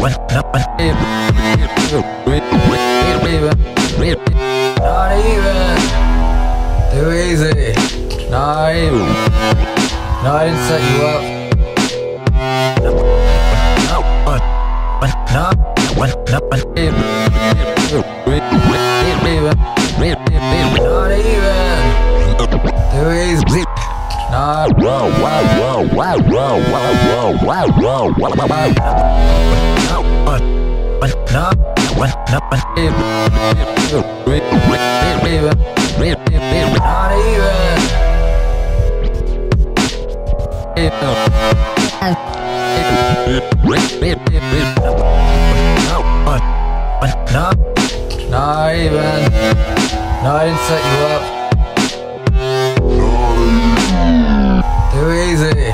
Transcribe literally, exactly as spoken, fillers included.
Too easy. Not even. No, I didn't set you up. No, not even. Too easy. Not. Whoa, whoa, whoa, whoa, whoa, whoa, whoa, whoa, whoa, whoa. No, not even. Not even. No, I didn't set you up. Too easy.